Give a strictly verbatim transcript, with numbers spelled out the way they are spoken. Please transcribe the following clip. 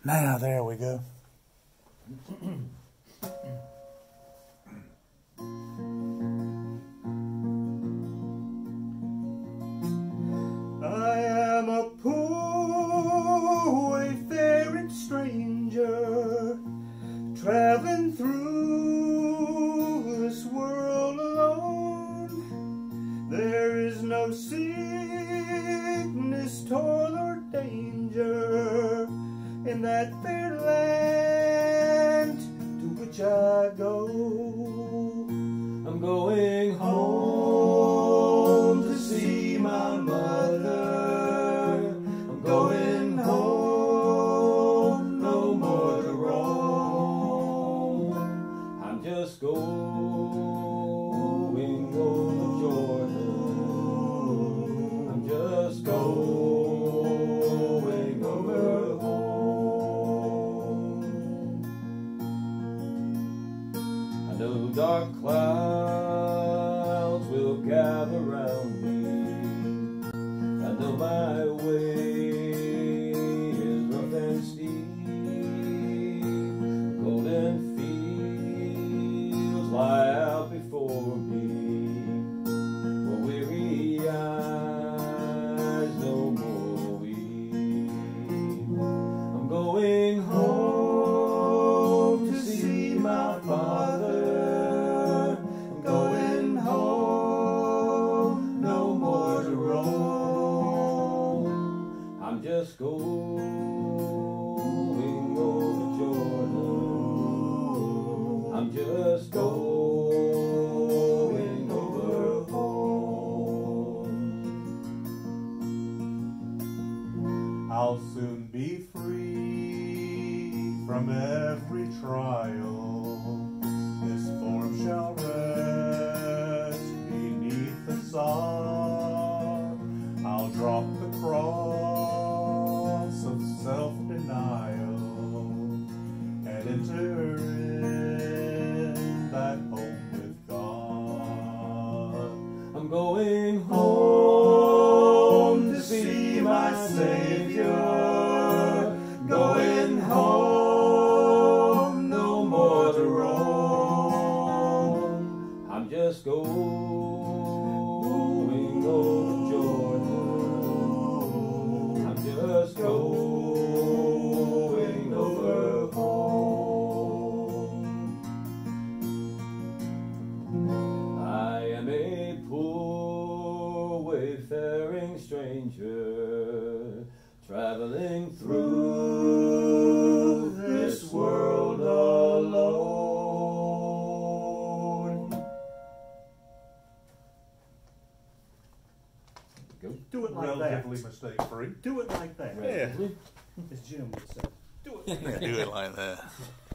Now, there we go. I am a poor wayfaring stranger, traveling through this world alone. There is no sickness, toil, or danger in that fair land to which I go. I'm going home to see my mother. I'm going home, no more to roam. I'm just going over Jordan. I'm just going over home. I know dark clouds will gather round me. I know my way is rough and steep. Golden fields lie out before me. For weary eyes no more weep. I'm going home to see my father. I'm going home, no more to roam. I'm just going over Jordan. I'm just going over home. I'll soon be free from every trial. This form shall rest beneath the sod. I'll drop the cross of self-denial and enter in that home with God. I'm going home to see my Savior. Going home, no more to roam. I'm just going over Jordan. I'm just going over home. I am a poor wayfaring stranger, traveling through this world alone. Go. Do it like Relatively that. mistake-free. Do it like that. Yeah. As Jim would say. Do it. Yeah, do it like that.